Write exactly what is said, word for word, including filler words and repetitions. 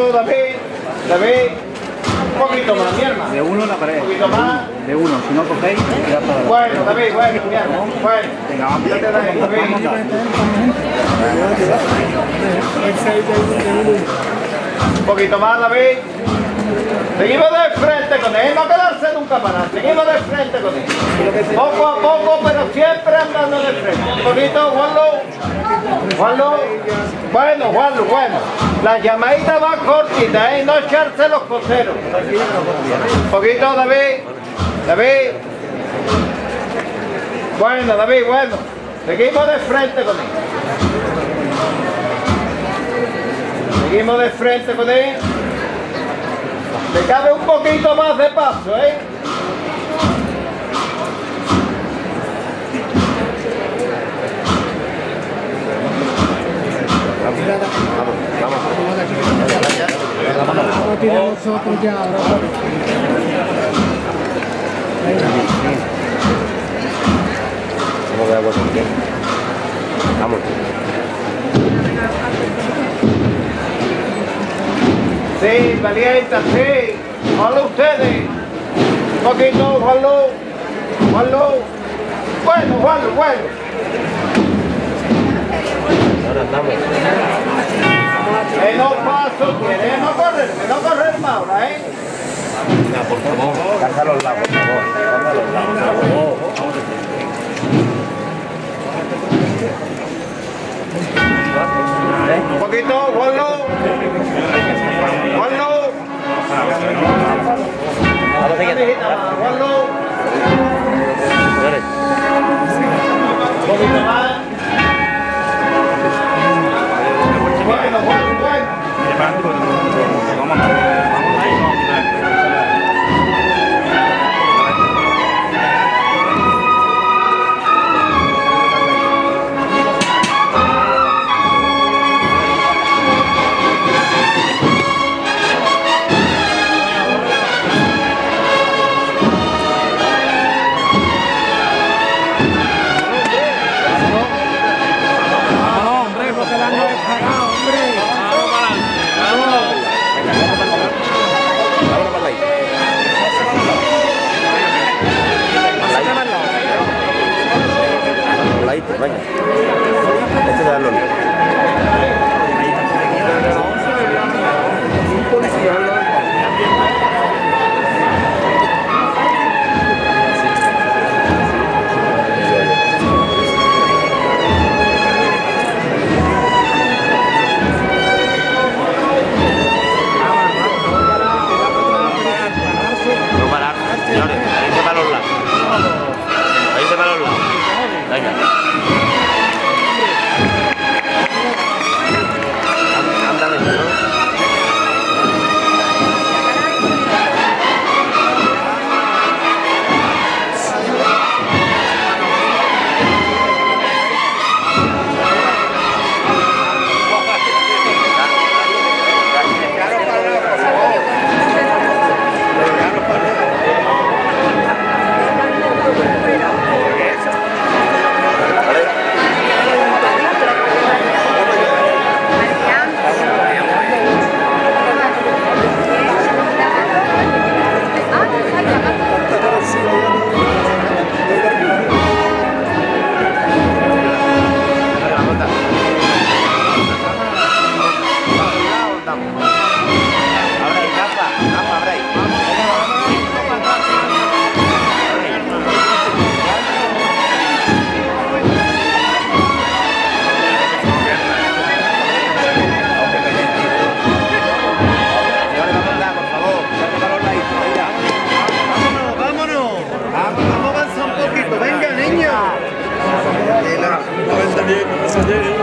poquito, David. David. Un poquito más, mi hermano. De uno la pared. Un poquito más. De uno, si no cogéis, tirad para adelante. Bueno, David, bueno, mi hermano. Bueno. Venga, vamos. Ya te da ahí, David. Un poquito más, David. Seguimos de frente con él, no quedarse nunca para. Seguimos de frente con él. Poco a poco, pero siempre andando de frente. Un poquito, Juanlo. Juanlo. Bueno, Juanlo, bueno. La llamadita va cortita, ¿eh? No echarse los coceros. Un poquito, David. David. Bueno, David, bueno. Seguimos de frente con él. Seguimos de frente con él. Le cabe un poquito más de paso, ¿eh? Vamos, vamos. Vamos a tirar nosotros ya ahora. Vamos a ver algo aquí. Vamos. Sí, valientes, sí. Juanlo ustedes. Un poquito, Juanlo. Juanlo. Bueno, Juanlo, bueno. Ahora andamos. Menos paso, quiere no correr, no correr más ahora, ¿eh? Venga, por favor. Carga los lados, por favor. Carga los lados. Un poquito, Juanlo. Juanlo. Juanlo. Un poquito más. Bueno, bueno, bueno. Venga, este de darlo. No parar, señores, ahí se va a los lados. Ahí se va a los lados. Venga. Venga, niño. noventa y uno,